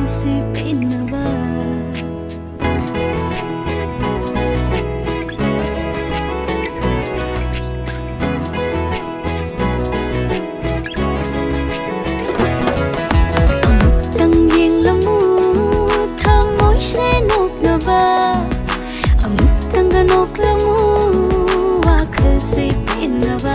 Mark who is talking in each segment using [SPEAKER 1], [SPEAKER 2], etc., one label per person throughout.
[SPEAKER 1] ꯋꯥꯈꯜꯁꯦ ꯄꯦꯟꯅꯕ Amuktang yenglammu thamoyse noknaba Amuktang ganoklammu ꯋꯥꯈꯜꯁꯦ ꯄꯦꯟꯅꯕ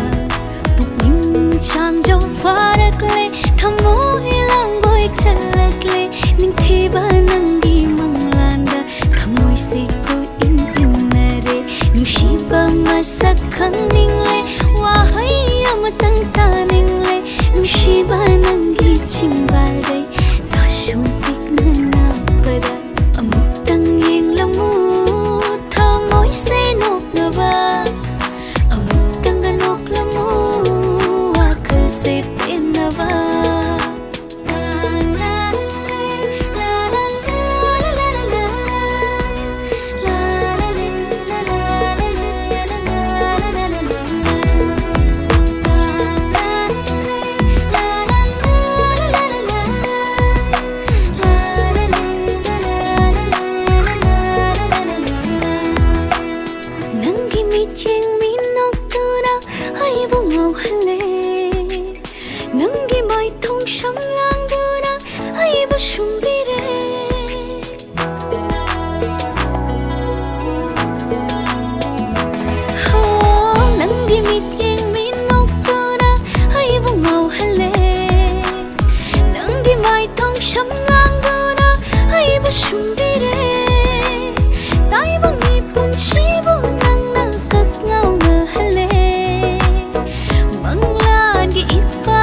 [SPEAKER 1] Changjau farakle thamoy langoy chalakle ningthiba nangi manglanda thamoy se ko in innare nushiba masak khangningle wahai amatang taningle nushiba nangi chimbalai nashuntik nana pada amuktang yenglammu thamoy se noknaba amuktang ganoklammu se penava Nangi mi cheng mi nok tuna ai vong ngau hale Nangi mai thong sham ngang duna ai bu shumbire Ho nangi mi yeng mi nok duna ai bu ngau hale Nangi mai thong sham ngang duna ai bu shumbire Tai bu mi pun shi bu nang na kak ngau na hale Manglan gi ipa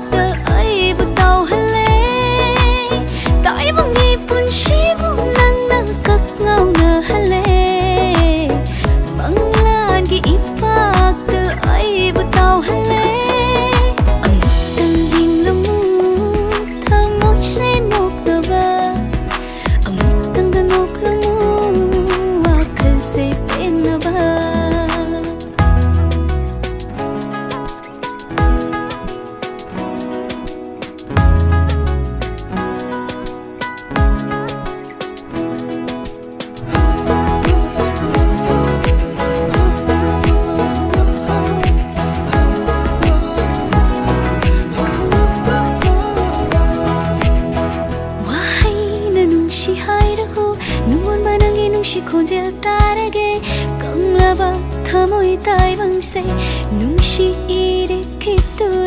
[SPEAKER 1] khonjel tarage kanglaba thamoy tai bangse nungshi ire kitu